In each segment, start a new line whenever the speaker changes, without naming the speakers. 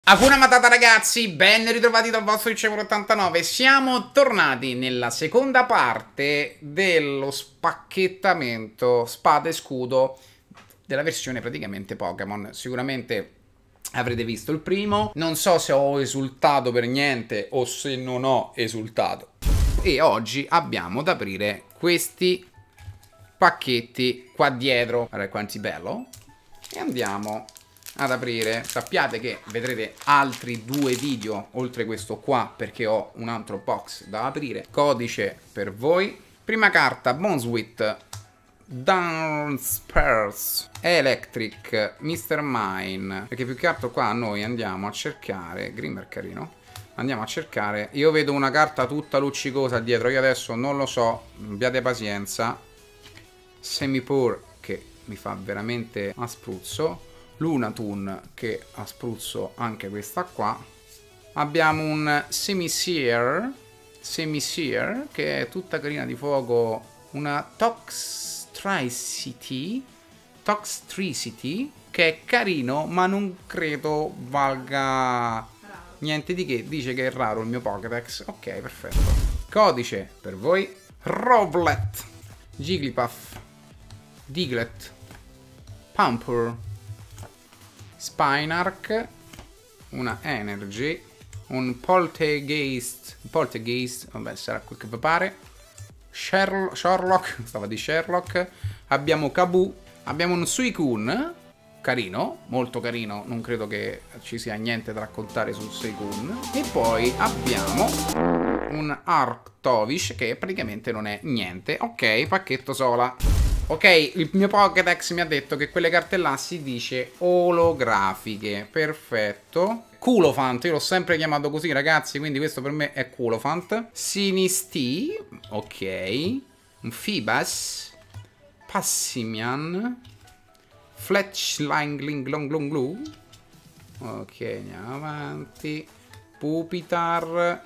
Hakuna Matata ragazzi, ben ritrovati dal vostro Ricevolo89. Siamo tornati nella seconda parte dello spacchettamento spada e scudo della versione praticamente Pokémon. Sicuramente avrete visto il primo, non so se ho esultato per niente o se non ho esultato. E oggi abbiamo da aprire questi pacchetti qua dietro. Guarda quanti bello. E andiamo ad aprire. Sappiate che vedrete altri due video oltre questo qua perché ho un altro box da aprire. Codice per voi. Prima carta Bonswith, Dunsparce, Electric, Mr. Mime. Perché più che altro qua noi andiamo a cercare Grimer carino. Andiamo a cercare. Io vedo una carta tutta luccicosa dietro. Io adesso non lo so, abbiate pazienza. Semipur che mi fa veramente a spruzzo. Lunatone che ha spruzzo anche questa qua. Abbiamo un Semisear che è tutta carina di fuoco. Una Toxtricity che è carino ma non credo valga niente di che. Dice che è raro il mio Pokédex. Ok, perfetto. Codice per voi. Rowlet, Jigglypuff, Diglett, Pampur, Spinark, una Energy, un Poltergeist, vabbè sarà quel che vi pare, Sherlock, stava di Sherlock, abbiamo Kaboo, abbiamo un Suicune, carino, molto carino, non credo che ci sia niente da raccontare sul Suicune, e poi abbiamo un Arctovish che praticamente non è niente. Ok, pacchetto sola. Ok, il mio Pokédex mi ha detto che quelle carte là si dice olografiche. Perfetto. Culofant, io l'ho sempre chiamato così ragazzi, quindi questo per me è Culofant. Sinistee, ok. Un Feebas, Passimian, Fletchling Glonglu. Ok, andiamo avanti. Pupitar,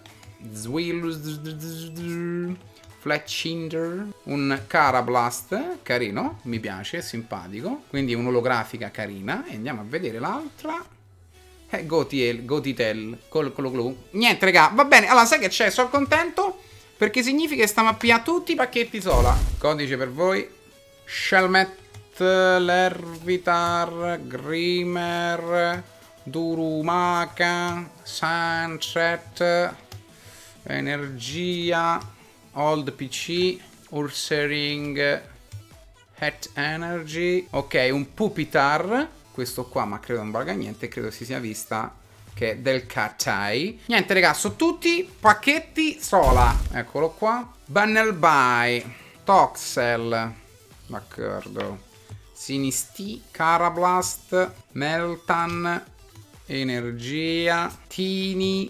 Zwillus, Fletchinder, un Carablast, carino, mi piace, simpatico, quindi un'olografica carina. E andiamo a vedere l'altra. Gotitel, niente raga, va bene, allora sai che c'è, sono contento perché significa che stiamo a pigliare tutti i pacchetti sola. Codice per voi. Shelmet, Lervitar, Grimer, Durumaka, Sunset, Energia, Old PC, Ursaring, Het Energy. Ok, un Pupitar. Questo qua, ma credo non valga niente. Credo si sia vista che è del Katai. Niente, raga, sono tutti pacchetti sola. Eccolo qua. Bunnelby, Toxel, d'accordo. Sinistee, Carablast, Meltan, Energia, Tini,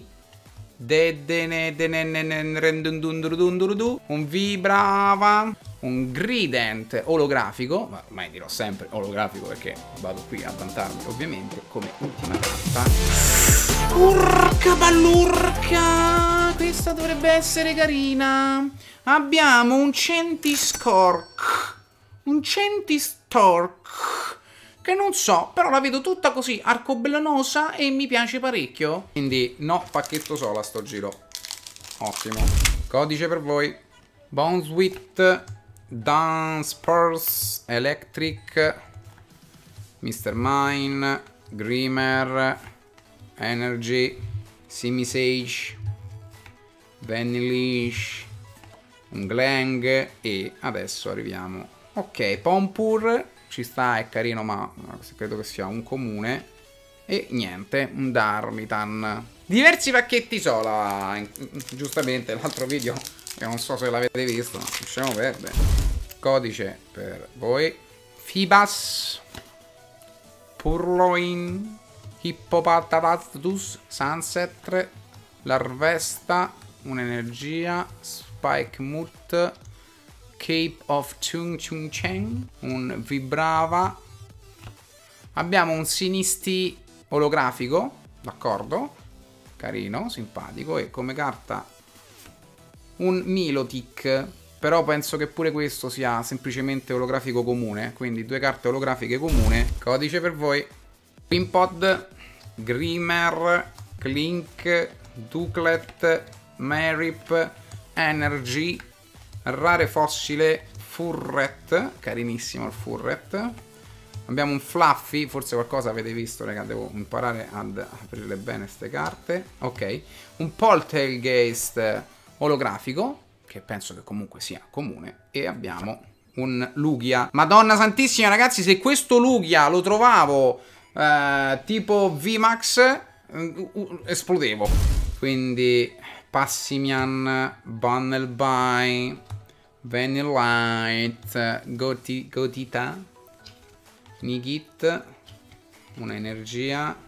un Vibrava, un Grident olografico, ma ormai dirò sempre olografico perché vado qui a vantarmi ovviamente come ultima carta. Urca ballurca, questa dovrebbe essere carina. Abbiamo un Centiskork, che non so, però la vedo tutta così arcobalenosa e mi piace parecchio. Quindi no, pacchetto sola sto giro. Ottimo. Codice per voi. Bonswith, Dunsparce, Electric, Mr. Mime, Grimer, Energy, Simisage, Vanillish, un Glang e adesso arriviamo. Ok, Pampur. Ci sta, è carino, ma credo che sia un comune. E niente, un Darmitan. Diversi pacchetti sola. Giustamente, l'altro video, che non so se l'avete visto, ma lasciamo perdere. Codice per voi. Feebas, Purloin, Hippopatatus, Sunset, Larvesta, un'energia, Spikemut, Cape of Chung Cheng, un Vibrava. Abbiamo un Sinistee olografico, d'accordo, carino, simpatico. E come carta un Milotic, però penso che pure questo sia semplicemente olografico comune, quindi due carte olografiche comune. Codice per voi. Pimpod, Grimer, Clink, Duclet, Merip, Energy, rare fossile, Furret, carinissimo il Furret. Abbiamo un Fluffy, forse qualcosa avete visto, raga, devo imparare ad aprire bene queste carte. Ok, un Poltergeist olografico, che penso che comunque sia comune, e abbiamo un Lugia. Madonna santissima, ragazzi, se questo Lugia lo trovavo tipo VMAX, esplodevo. Quindi Passimian, Bunnelby, Vanillite, Gotita, Nigit, un'energia,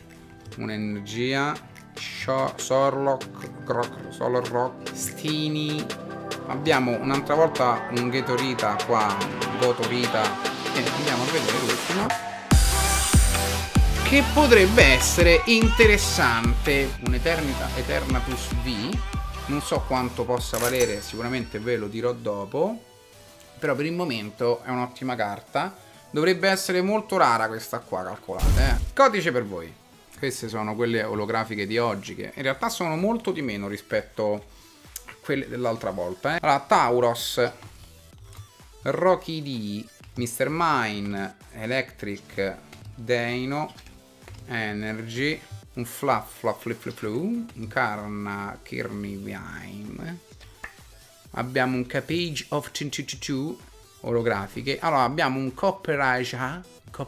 Solar Rock, Stini. Abbiamo un'altra volta un Gatorita qua, Gotorita, e andiamo a vedere l'ultimo, che potrebbe essere interessante, un Eternatus V. Non so quanto possa valere, sicuramente ve lo dirò dopo, però per il momento è un'ottima carta. Dovrebbe essere molto rara questa qua, calcolate. Codice per voi. Queste sono quelle olografiche di oggi, che in realtà sono molto di meno rispetto a quelle dell'altra volta. Allora, Tauros, Rocky D, Mr. Mine, Electric, Dino, Energy, un un Karna, Kirnivine. Abbiamo un Capage of 222 olografiche. Allora abbiamo un Copperaja,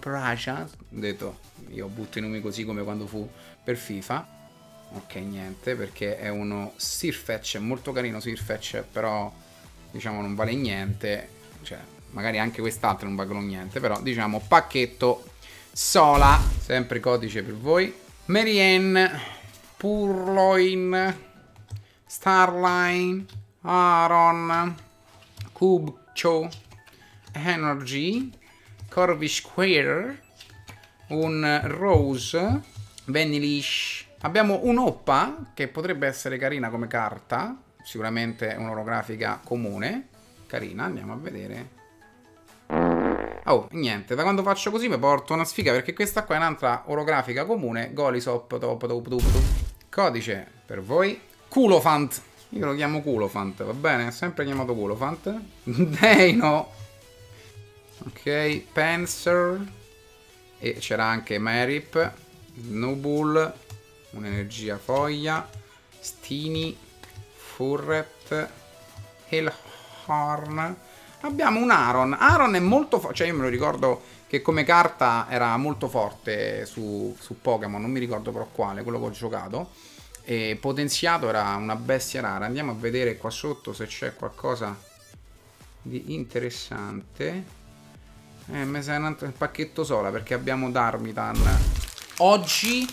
detto, io butto i nomi così come quando fu per FIFA. Ok, niente, perché è uno Sirfetch, molto carino Sirfetch, però diciamo non vale niente, cioè magari anche quest'altro non valgono niente, però diciamo pacchetto sola. Sempre codice per voi. Marianne, Purloin, Starline, Aaron, Cubcho, Energy, Corvish Square, un Rose, Vanillish. Abbiamo un'Oppa che potrebbe essere carina come carta, sicuramente un'orografica comune, carina, andiamo a vedere. Oh, niente, da quando faccio così mi porto una sfiga, perché questa qua è un'altra orografica comune, Golisop, codice per voi, Culofant. Io lo chiamo Culofant, va bene? Sempre chiamato Culofant. Dino. Ok, Panzer. E c'era anche Merip, Nubull, un'energia foglia, Stini, Furret, Hellhorn. Abbiamo un Aaron. Aaron è molto forte, cioè io me lo ricordo che come carta era molto forte su Pokémon, non mi ricordo però quale, quello che ho giocato. E potenziato era una bestia rara. Andiamo a vedere qua sotto se c'è qualcosa di interessante. Mi sa un pacchetto sola, perché abbiamo Darmitan. Oggi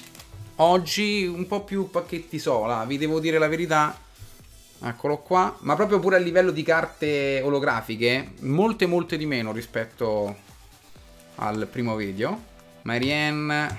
un po' più pacchetti sola, vi devo dire la verità. Eccolo qua. Ma proprio pure a livello di carte olografiche, molte di meno rispetto al primo video. Marianne,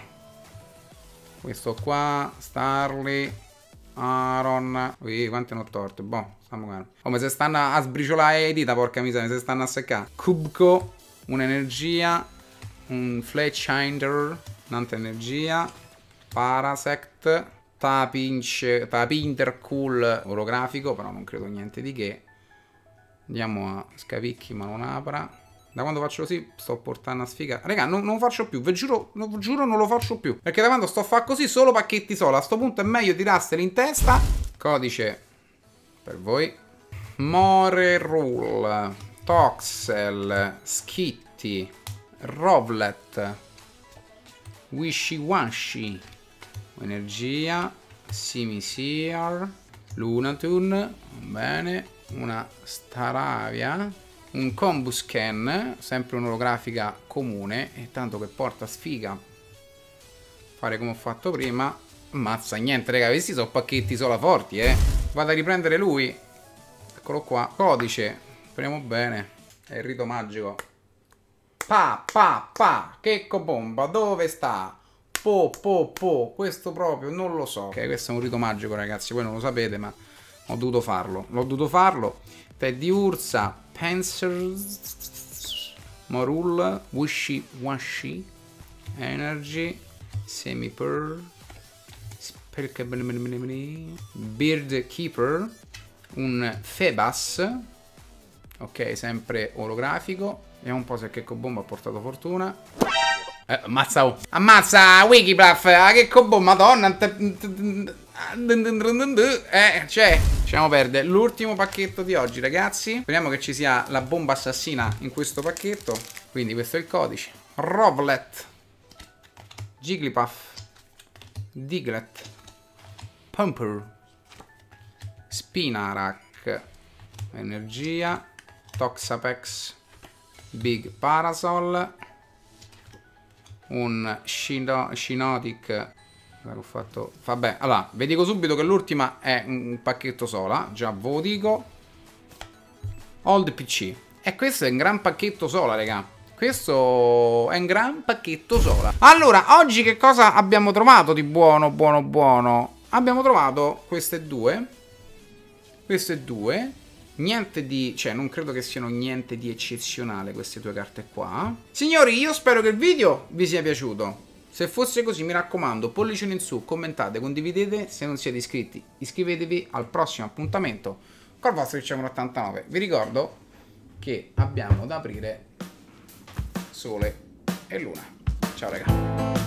questo qua, Starly, Aaron. Ui, quante ne ho torte. Boh, stiamo calmi. Come se stanno a sbriciolare le dita, porca miseria, se stanno a seccare. Cubco, un'energia, un Fletchinder, un'altra energia, Parasect, Tapinter Cool orografico, però non credo niente di che. Andiamo a scavicchi ma non apra. Da quando faccio così sto portando a sfiga. Raga, non lo faccio più, vi giuro non lo faccio più. Perché da quando sto a fare così solo pacchetti solo. A sto punto è meglio tirarseli in testa. Codice per voi. Morerul, Toxel, Skitty, Rovlet, Wishy Washy, energia, Simisear, Lunatun, bene, una Staravia, un Combusken, sempre un'orografica comune, e tanto che porta sfiga fare come ho fatto prima. Ammazza, niente raga, questi sono pacchetti sola forti, vado a riprendere lui. Eccolo qua, codice, speriamo bene, è il rito magico. Checco bomba, dove sta? Questo proprio non lo so. Ok, questo è un rito magico ragazzi, voi non lo sapete ma ho dovuto farlo. L'ho dovuto farlo. Teddy Ursa, Panzer, Morul, Wishy Washy, Energy, Semi-Pearl, Beard Keeper, un Febas, ok, sempre olografico. Vediamo un po' se Checco Bomba ha portato fortuna. Ammazza, oh. Ammazza, Wikiplaf, Checco Bomba, madonna. Cioè, lasciamo perdere l'ultimo pacchetto di oggi, ragazzi. Speriamo che ci sia la bomba assassina in questo pacchetto. Quindi questo è il codice. Rovlet, Jigglypuff, Diglett, Pumper, Spinarak, Energia, Toxapex, Big Parasol, un Shinotic. Ho fatto. Vabbè, allora, vi dico subito che l'ultima è un pacchetto sola. Già ve lo dico. Old PC. E questo è un gran pacchetto sola, raga. Questo è un gran pacchetto sola. Allora, oggi che cosa abbiamo trovato di buono, buono? Abbiamo trovato queste due. Queste due. Niente di... cioè, non credo che siano niente di eccezionale queste due carte qua. Signori, io spero che il video vi sia piaciuto. Se fosse così, mi raccomando, pollicione in su, commentate, condividete. Se non siete iscritti, iscrivetevi. Al prossimo appuntamento col vostro Dicembre89. Vi ricordo che abbiamo da aprire Sole e Luna. Ciao raga.